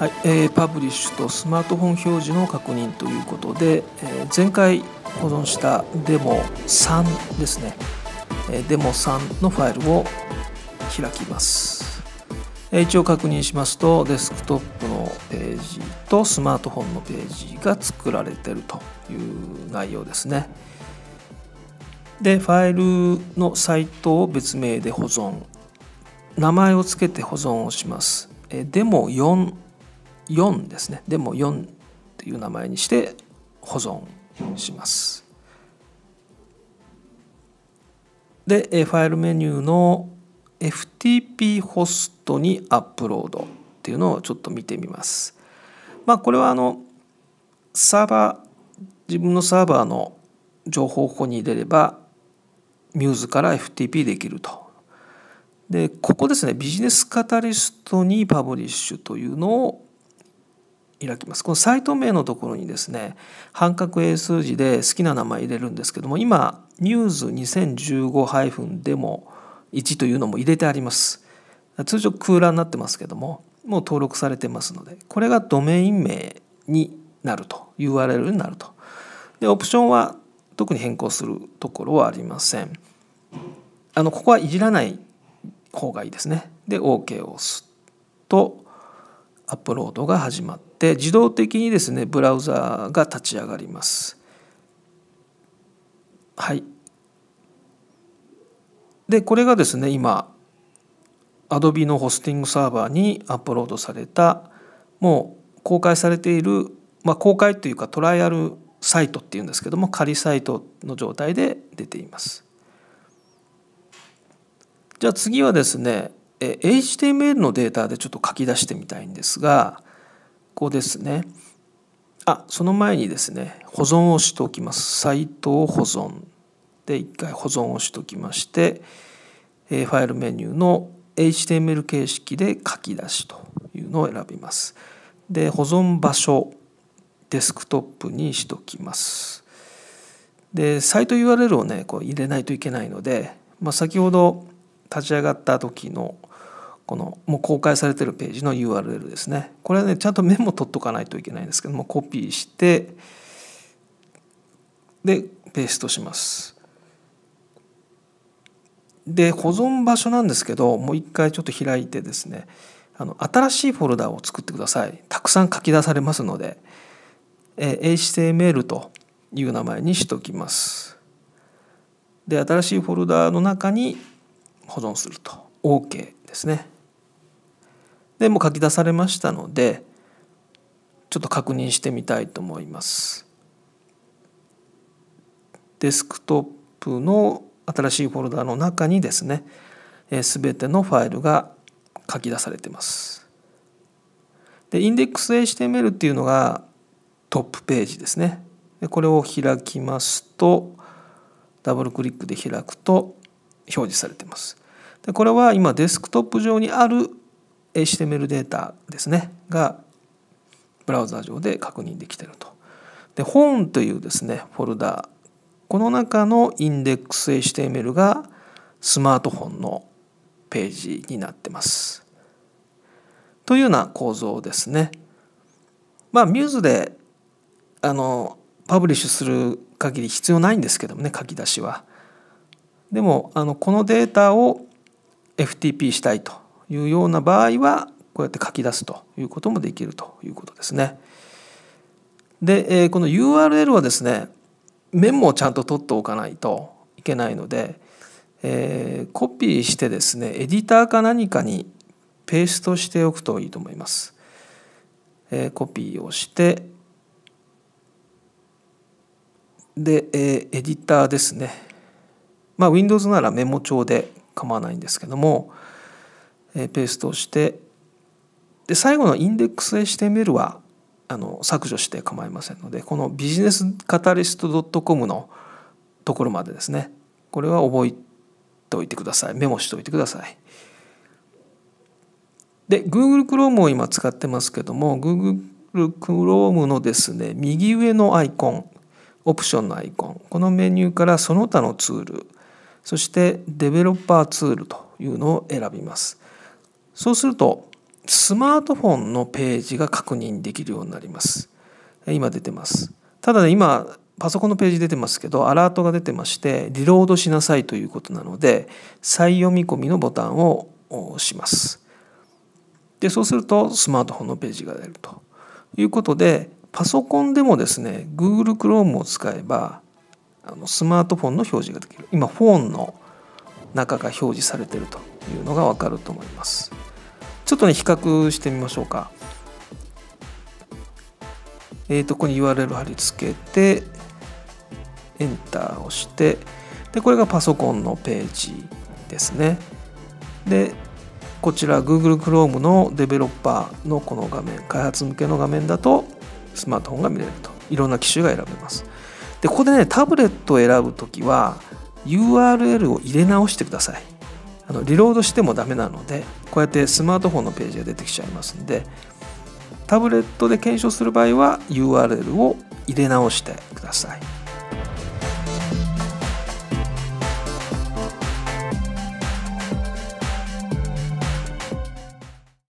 はい、パブリッシュとスマートフォン表示の確認ということで、前回保存したデモ3ですね、デモ3のファイルを開きます。一応確認しますと、デスクトップのページとスマートフォンのページが作られているという内容ですね。で、ファイルのサイトを別名で保存、名前をつけて保存をします。デモ4ですね。デモ4という名前にして保存します。で、ファイルメニューの FTP ホストにアップロードっていうのをちょっと見てみます。これはサーバー、自分のサーバーの情報をここに入れれば Muse から FTP できると。で、ここですね、ビジネスカタリストにパブリッシュというのを開きます。このサイト名のところにですね、半角英数字で好きな名前入れるんですけども、今 Muse2015-demo1 というのも入れてあります。通常空欄になってますけども、もう登録されてますので、これがドメイン名になると、URL になると。で、オプションは特に変更するところはありません。ここはいじらない方がいいですね。で、OK を押すとアップロードが始まって自動的にですね、ブラウザが立ち上がります。はい。で、これがですね、今 Adobe のホスティングサーバーにアップロードされた、もう公開されている、公開というかトライアルサイトっていうんですけども、仮サイトの状態で出ています。じゃあ次はですね、HTML のデータでちょっと書き出してみたいんですが、ここですね。その前にですね、保存をしておきます。サイトを保存で一回保存をしておきまして、ファイルメニューの HTML 形式で書き出しというのを選びます。で、保存場所、デスクトップにしておきます。で、サイト URL をね、こう入れないといけないので、先ほど立ち上がった時のこのもう公開されているページの URL ですね。これはね、ちゃんとメモ取っとかないといけないんですけども、コピーしてでペーストします。で、保存場所なんですけど、もう一回ちょっと開いてですね、新しいフォルダを作ってください。たくさん書き出されますので、HTML という名前にしておきます。で、新しいフォルダの中に保存すると OK ですね。で、もう書き出されましたので、ちょっと確認してみたいと思います。デスクトップの新しいフォルダの中にですね、すべてのファイルが書き出されています。で、index.html っていうのがトップページですね。で、これを開きますと、ダブルクリックで開くと表示されています。で、これは今デスクトップ上にある HTML データですねがブラウザ上で確認できていると。で、ホームというですねフォルダ、この中の index.html がスマートフォンのページになってます。というような構造ですね。Muse でパブリッシュする限り必要ないんですけどもね、書き出しは。でもこのデータを FTP したいというような場合はこうやって書き出すということもできるということですね。で、この URL はですね、メモをちゃんと取っておかないといけないので、コピーしてですね、エディターか何かにペーストしておくといいと思います。コピーをしてで、エディターですね。Windows ならメモ帳で構わないんですけども、ペーストをして、で最後の index.html は削除して構いませんので、このビジネスカタリスト .com のところまでですね、これは覚えておいてください。メモしておいてください。で、Google Chrome を今使ってますけども、Google Chrome のですね、右上のアイコン、オプションのアイコン、このメニューからその他のツール、そしてデベロッパーツールというのを選びます。そうするとスマートフォンのページが確認できるようになります。今出てます。ただね、今パソコンのページ出てますけど、アラートが出てまして、リロードしなさいということなので、再読み込みのボタンを押します。で、そうするとスマートフォンのページが出るということで、パソコンでもですね、Google Chrome を使えばスマートフォンの表示ができる。今フォンの中が表示されているというのが分かると思います。ちょっとね、比較してみましょうか。ここに URL 貼り付けてエンターを押して、でこれがパソコンのページですね。でこちら Google Chrome のデベロッパーのこの画面、開発向けの画面だとスマートフォンが見れると、いろんな機種が選べます。でここでね、タブレットを選ぶときは URL を入れ直してください。リロードしてもダメなので、こうやってスマートフォンのページが出てきちゃいますんで、タブレットで検証する場合は URL を入れ直してください。